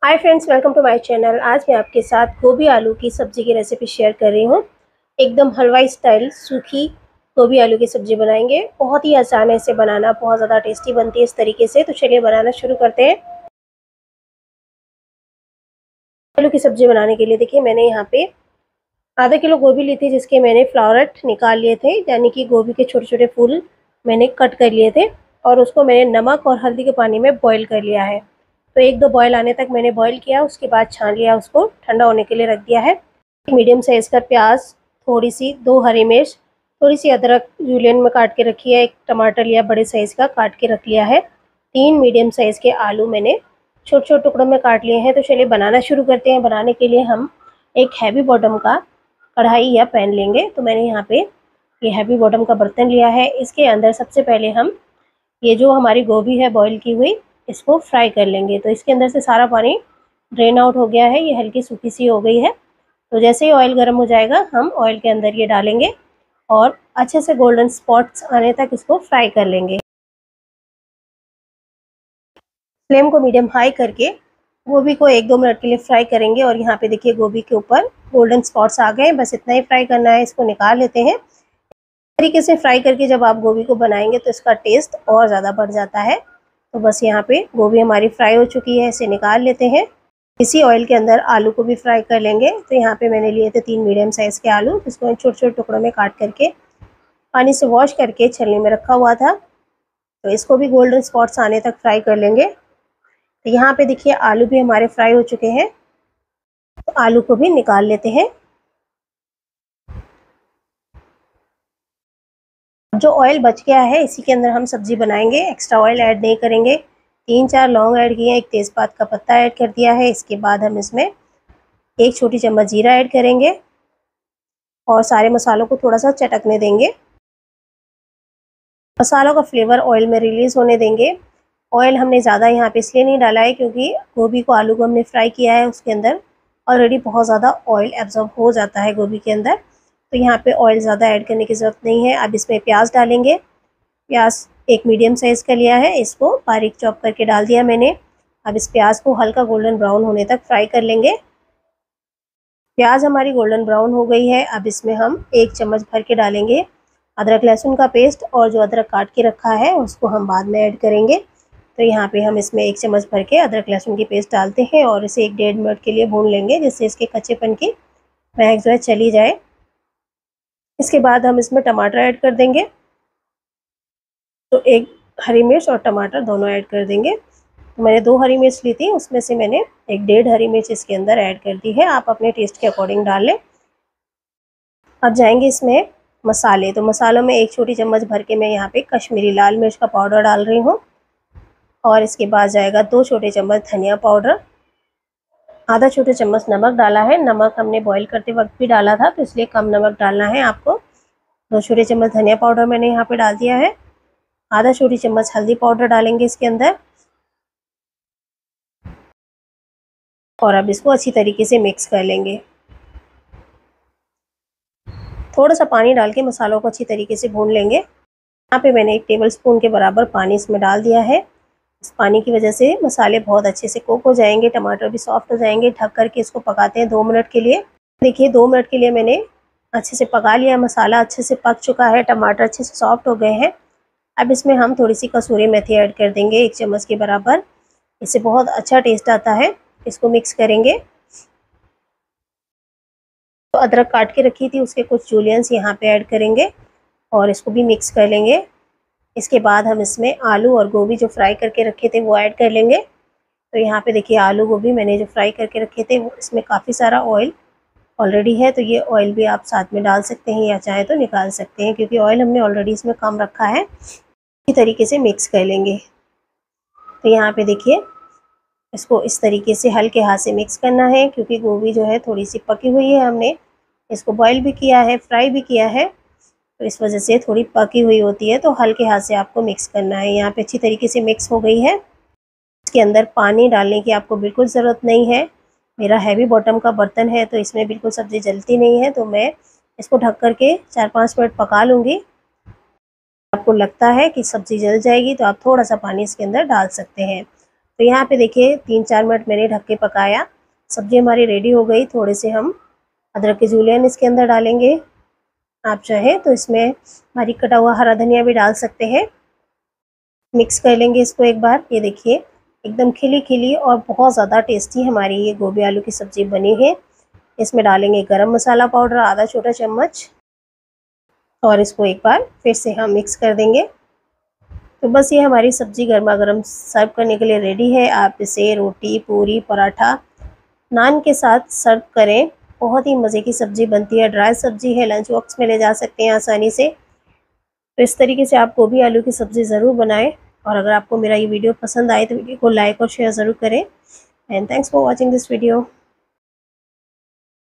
Hi friends, welcome to my channel. आज मैं आपके साथ गोभी आलू की सब्ज़ी की रेसिपी शेयर कर रही हूँ। एकदम हलवाई स्टाइल सूखी गोभी आलू की सब्ज़ी बनाएंगे। बहुत ही आसान है इसे बनाना, बहुत ज़्यादा टेस्टी बनती है इस तरीके से। तो चलिए बनाना शुरू करते हैं। आलू की सब्ज़ी बनाने के लिए देखिए मैंने यहाँ पे आधा किलो गोभी ली थी, जिसके मैंने फ्लावरेट निकाल लिए थे, यानी कि गोभी के छोटे छोटे फूल मैंने कट कर लिए थे और उसको मैंने नमक और हल्दी के पानी में बॉईल कर लिया है। तो एक दो बॉईल आने तक मैंने बॉईल किया, उसके बाद छान लिया, उसको ठंडा होने के लिए रख दिया है। मीडियम साइज़ का प्याज, थोड़ी सी 2 हरी मिर्च, थोड़ी सी अदरक जूलियन में काट के रखी है, एक टमाटर लिया बड़े साइज़ का काट के रख लिया है, 3 मीडियम साइज़ के आलू मैंने छोटे छोटे टुकड़ों में काट लिए हैं। तो चलिए बनाना शुरू करते हैं। बनाने के लिए हम एक हैवी बॉटम का कढ़ाई या पैन लेंगे। तो मैंने यहाँ पे ये हैवी बॉटम का बर्तन लिया है। इसके अंदर सबसे पहले हम ये जो हमारी गोभी है बॉईल की हुई, इसको फ्राई कर लेंगे। तो इसके अंदर से सारा पानी ड्रेन आउट हो गया है, ये हल्की सूखी सी हो गई है। तो जैसे ही ऑयल गर्म हो जाएगा हम ऑयल के अंदर ये डालेंगे और अच्छे से गोल्डन स्पॉट्स आने तक इसको फ्राई कर लेंगे। फ्लेम को मीडियम हाई करके गोभी को 1-2 मिनट के लिए फ्राई करेंगे। और यहाँ पे देखिए गोभी के ऊपर गोल्डन स्पॉट्स आ गए, बस इतना ही फ्राई करना है। इसको निकाल लेते हैं। तरीके से फ्राई करके जब आप गोभी को बनाएंगे तो इसका टेस्ट और ज़्यादा बढ़ जाता है। तो बस यहाँ पे गोभी हमारी फ्राई हो चुकी है, इसे निकाल लेते हैं। इसी ऑयल के अंदर आलू को भी फ्राई कर लेंगे। तो यहाँ पे मैंने लिए थे 3 मीडियम साइज़ के आलू, जिसको छोटे छोटे टुकड़ों में काट करके पानी से वॉश करके छलनी में रखा हुआ था। तो इसको भी गोल्डन स्पॉट्स आने तक फ्राई कर लेंगे। तो यहाँ पे देखिए आलू भी हमारे फ्राई हो चुके हैं, तो आलू को भी निकाल लेते हैं। जो ऑयल बच गया है इसी के अंदर हम सब्जी बनाएंगे, एक्स्ट्रा ऑयल ऐड नहीं करेंगे। 3-4 लौंग ऐड किए, एक तेज़पात का पत्ता ऐड कर दिया है। इसके बाद हम इसमें 1 छोटी चम्मच जीरा ऐड करेंगे और सारे मसालों को थोड़ा सा चटकने देंगे। मसालों का फ्लेवर ऑयल में रिलीज़ होने देंगे। ऑयल हमने ज़्यादा यहाँ पे इसलिए नहीं डाला है क्योंकि गोभी को आलू को हमने फ्राई किया है, उसके अंदर ऑलरेडी बहुत ज़्यादा ऑयल एब्जॉर्ब हो जाता है गोभी के अंदर। तो यहाँ पे ऑयल ज़्यादा ऐड करने की ज़रूरत नहीं है। अब इसमें प्याज डालेंगे। प्याज एक मीडियम साइज़ का लिया है, इसको बारीक चॉप करके डाल दिया मैंने। अब इस प्याज को हल्का गोल्डन ब्राउन होने तक फ्राई कर लेंगे। प्याज हमारी गोल्डन ब्राउन हो गई है। अब इसमें हम 1 चम्मच भर के डालेंगे अदरक लहसुन का पेस्ट, और जो अदरक काट के रखा है उसको हम बाद में ऐड करेंगे। तो यहाँ पे हम इसमें 1 चम्मच भर के अदरक लहसुन की पेस्ट डालते हैं और इसे 1-1.5 मिनट के लिए भून लेंगे, जिससे इसके कच्चेपन की महक जो है चली जाए। इसके बाद हम इसमें टमाटर ऐड कर देंगे। तो 1 हरी मिर्च और टमाटर दोनों ऐड कर देंगे। तो मैंने 2 हरी मिर्च ली थी, उसमें से मैंने 1-1.5 हरी मिर्च इसके अंदर ऐड कर दी है। आप अपने टेस्ट के अकॉर्डिंग डाल लें। अब जाएंगे इसमें मसाले। तो मसालों में 1 छोटी चम्मच भर के मैं यहाँ पे कश्मीरी लाल मिर्च का पाउडर डाल रही हूँ। और इसके बाद जाएगा 2 छोटे चम्मच धनिया पाउडर, आधा छोटे चम्मच नमक डाला है। नमक हमने बॉईल करते वक्त भी डाला था, तो इसलिए कम नमक डालना है आपको। 2 छोटे चम्मच धनिया पाउडर मैंने यहाँ पे डाल दिया है। आधा छोटी चम्मच हल्दी पाउडर डालेंगे इसके अंदर। और अब इसको अच्छी तरीके से मिक्स कर लेंगे। थोड़ा सा पानी डाल के मसालों को अच्छी तरीके से भून लेंगे। यहाँ पे मैंने 1 टेबलस्पून के बराबर पानी इसमें डाल दिया है। इस पानी की वजह से मसाले बहुत अच्छे से कुक हो जाएंगे, टमाटर भी सॉफ्ट हो जाएंगे। ढक करके इसको पकाते हैं 2 मिनट के लिए। देखिए 2 मिनट के लिए मैंने अच्छे से पका लिया, मसाला अच्छे से पक चुका है, टमाटर अच्छे से सॉफ्ट हो गए हैं। अब इसमें हम थोड़ी सी कसूरी मेथी ऐड कर देंगे 1 चम्मच के बराबर। इससे बहुत अच्छा टेस्ट आता है। इसको मिक्स करेंगे। तो अदरक काट के रखी थी, उसके कुछ जूलियंस यहाँ पे ऐड करेंगे और इसको भी मिक्स कर लेंगे। इसके बाद हम इसमें आलू और गोभी जो फ्राई करके रखे थे वो ऐड कर लेंगे। तो यहाँ पे देखिए आलू गोभी मैंने जो फ्राई करके रखे थे वो इसमें काफ़ी सारा ऑयल ऑलरेडी है, तो ये ऑयल भी आप साथ में डाल सकते हैं या चाहे तो निकाल सकते हैं, क्योंकि ऑयल हमने ऑलरेडी इसमें कम रखा है। इसी तरीके से मिक्स कर लेंगे। तो यहाँ पे देखिए इसको इस तरीके से हल्के हाथ से मिक्स करना है, क्योंकि गोभी जो है थोड़ी सी पकी हुई है, हमने इसको बॉईल भी किया है, फ्राई भी किया है, तो इस वजह से थोड़ी पकी हुई होती है। तो हल्के हाथ से आपको मिक्स करना है। यहाँ पे अच्छी तरीके से मिक्स हो गई है। इसके अंदर पानी डालने की आपको बिल्कुल ज़रूरत नहीं है। मेरा हैवी बॉटम का बर्तन है तो इसमें बिल्कुल सब्ज़ी जलती नहीं है, तो मैं इसको ढक करके 4-5 मिनट पका लूँगी। आपको लगता है कि सब्ज़ी जल जाएगी तो आप थोड़ा सा पानी इसके अंदर डाल सकते हैं। तो यहाँ पे देखिए 3-4 मिनट मैंने ढक के पकाया। सब्जी हमारी रेडी हो गई। थोड़े से हम अदरक के जूलियन इसके अंदर डालेंगे। आप चाहे तो इसमें बारीक कटा हुआ हरा धनिया भी डाल सकते हैं। मिक्स कर लेंगे इसको एक बार। ये देखिए एकदम खिली खिली और बहुत ज़्यादा टेस्टी हमारी ये गोभी आलू की सब्ज़ी बनी है। इसमें डालेंगे गरम मसाला पाउडर आधा छोटा चम्मच और इसको एक बार फिर से हम मिक्स कर देंगे। तो बस ये हमारी सब्ज़ी गर्मा गर्म सर्व करने के लिए रेडी है। आप इसे रोटी, पूरी, पराठा, नान के साथ सर्व करें। बहुत ही मज़े की सब्ज़ी बनती है। ड्राई सब्ज़ी है, लंच बॉक्स में ले जा सकते हैं आसानी से। तो इस तरीके से आप गोभी आलू की सब्ज़ी ज़रूर बनाएं। और अगर आपको मेरा ये वीडियो पसंद आए तो वीडियो को लाइक और शेयर ज़रूर करें। And thanks for watching this video.